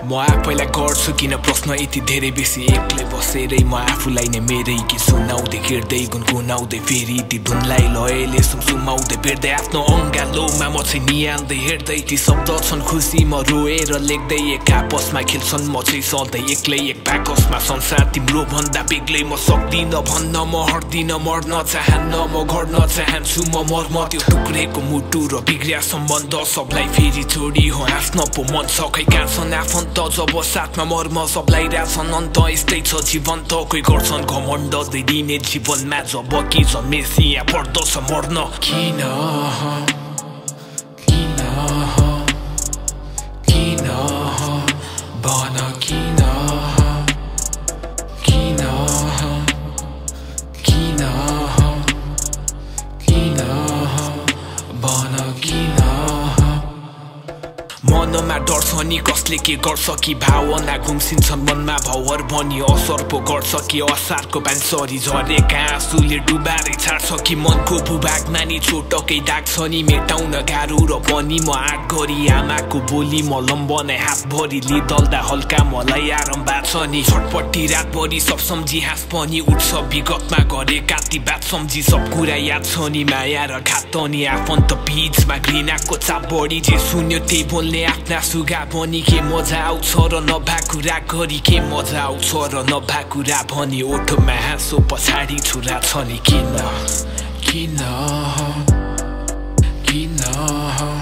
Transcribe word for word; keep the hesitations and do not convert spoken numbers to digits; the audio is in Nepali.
म आफैलाई गर्छु किन प्रश्न यति धेरै बेसी एक्लै बसेरै म आफूलाई नै मेरै कि सुनाउँदै हिँड्दै गुनगुनाउँदै फेरि ती धुनलाई लयले सुमसुमाउँदै बेर्दै आफ्नो अङ्गालोमा म चाहिँ निहाल्दै हेर्दै ती शब्द छन् खुसी म रोएर लेख्दै एक आपसमा खेल्छन् म चाहिँ सधैँ एक्लै एक बाकसमा संसार तिम्रो भन्दा बेग्लै म सक्दिनँ भन्न म हट्दिन मर्न चाहन्न म गर्न चाहन्छु म मर्म त्यो टुक्रेको मुटु र बिग्रिया सम्बन्ध सबलाई फेरि जोडी हो आफ्नो पो मन सकै कहाँ छन् आफन्त जब साथमा मर्म सबलाई राछन् अन्त यस्तै छ जीवन त कोही गर्छन् घमण्ड दिने जीवनमा जब कि जन्मेसी यहाँ पर्दछ मर्न किन किन किन भन किन किन किन किन भन किन मनमा डर छ नि कसले के गर्छ कि भावना घुम्सिन्छन् मनमा भवर बनी असर पो गर्छ कि असारको बान्सरी झरेका आँसुले डुबारै छाड्छ कि मनको भूभागमा नि चोटकै दाग छ नि मेटाउन गाह्रो र पनि म आँट गरी आमाको बोली म लम्बने हातभरि लिदल्दा हल्का मलाई आराम बाँच्छ नि छटपट्टि रातभरि सब सम्झी हाँस पनि उठ्छ विगतमा गरेका ती बात सम्झी सब कुरा याद छ नि माया र घात नि आफन्त बीचमा घृणाको चाप बढी जे सुन्यो त्यही बोल्ने आफ्ना सुगा भनी के मजा आउँछ र नभा कुरा गरी के मजा आउँछ र नभा कुरा भनी ओठोमा हाँसो पछाडि छुरा छ नि किन किन किन